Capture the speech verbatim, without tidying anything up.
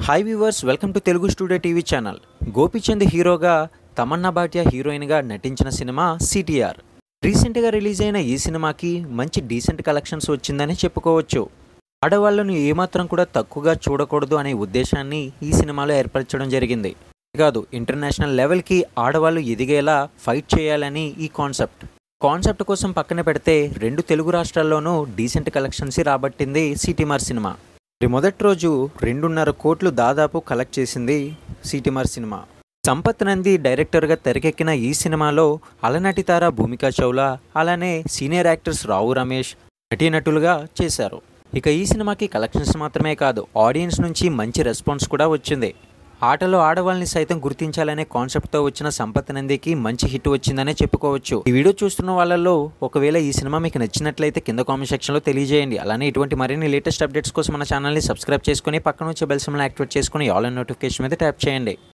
Hi viewers, welcome to Telugu studio TV channel. Gopichand హీరోగా, తమన్నా భాటియా హీరోయిన్గా నటించిన సినిమా సిటీఆర్. రీసెంట్గా రిలీజ్ అయిన ఈ సినిమాకి మంచి డీసెంట్ కలెక్షన్స్ వచ్చిందని చెప్పుకోవచ్చు. ఆడవాళ్లను ఏమాత్రం కూడా తక్కువగా చూడకూడదు అనే ఉద్దేశాన్ని ఈ సినిమాలో ఏర్పరచడం జరిగింది. కాదు, ఇంటర్నేషనల్ లెవెల్కి ఆడవాళ్ళు ఎదిగేలా ఫైట్ చేయాలని ఈ కాన్సెప్ట్. కాన్సెప్ట్ కోసం పక్కన పెడితే రెండు తెలుగు రాష్ట్రాల్లోనూ డీసెంట్ కలెక్షన్స్ రాబట్టింది సిటీఆర్ సినిమా. మొదటి రోజు రెండున్నర కోట్లు దాదాపు కలెక్ట్ చేసింది సిటీఆర్ సినిమా. సంపత్ నంది డైరెక్టర్గా తెరకెక్కిన ఈ సినిమాలో అలనటి తార భూమికా చౌలా, అలానే సీనియర్ యాక్టర్స్ రావు రమేష్ నటీనటులుగా చేశారు. ఇక ఈ సినిమాకి కలెక్షన్స్ మాత్రమే కాదు, ఆడియన్స్ నుంచి మంచి రెస్పాన్స్ కూడా వచ్చింది. ఆటలో ఆడవాళ్ళని సైతం గుర్తించాలనే కాన్సెప్ట్తో వచ్చిన సంపత్ నందికి మంచి హిట్ వచ్చిందనే చెప్పుకోవచ్చు. ఈ వీడియో చూస్తున్న వాళ్ళలో ఒకవేళ ఈ సినిమా మీకు నచ్చినట్లయితే కింద కామెంట్ సెక్షన్లో తెలియజేయండి. అలానే ఇటువంటి మరిన్ని లేటెస్ట్ అప్డేట్స్ కోసం మన ఛానల్ని సబ్స్క్రైబ్ చేసుకుని పక్కన వచ్చే బెల్ సింబల్ని యాక్టివేట్ చేసుకుని ఆల్ అండ్ నోటిఫికేషన్ మీద ట్యాప్ చేయండి.